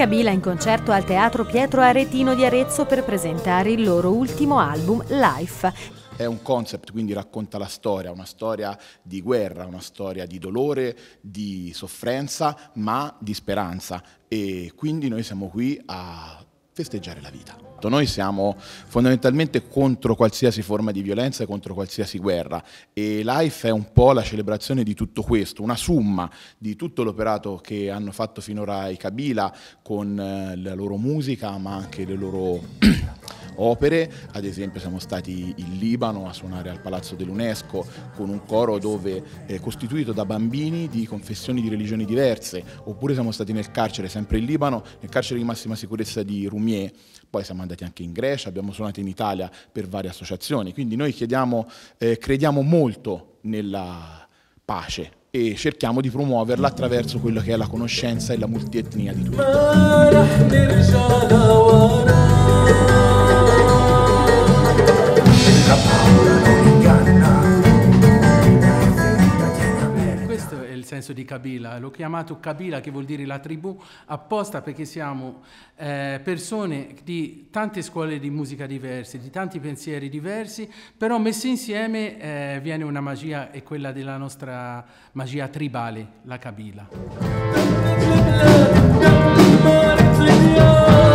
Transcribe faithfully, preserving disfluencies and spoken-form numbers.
Kabila in concerto al Teatro Pietro Aretino di Arezzo per presentare il loro ultimo album, Life. È un concept, quindi racconta la storia, una storia di guerra, una storia di dolore, di sofferenza, ma di speranza. E quindi noi siamo qui a festeggiare la vita. Noi siamo fondamentalmente contro qualsiasi forma di violenza e contro qualsiasi guerra, e Life è un po' la celebrazione di tutto questo, una somma di tutto l'operato che hanno fatto finora i Kabila con la loro musica ma anche le loro opere. Ad esempio siamo stati in Libano a suonare al Palazzo dell'UNESCO con un coro dove è costituito da bambini di confessioni di religioni diverse, oppure siamo stati nel carcere, sempre in Libano, nel carcere di massima sicurezza di Roumieh. Poi siamo andati anche in Grecia, abbiamo suonato in Italia per varie associazioni, quindi noi chiediamo, eh, crediamo molto nella pace e cerchiamo di promuoverla attraverso quello che è la conoscenza e la multietnia di tutti. Questo è il senso di Kabila, l'ho chiamato Kabila, che vuol dire la tribù, apposta perché siamo eh, persone di tante scuole di musica diverse, di tanti pensieri diversi, però messi insieme eh, viene una magia, è quella della nostra magia tribale, la Kabila.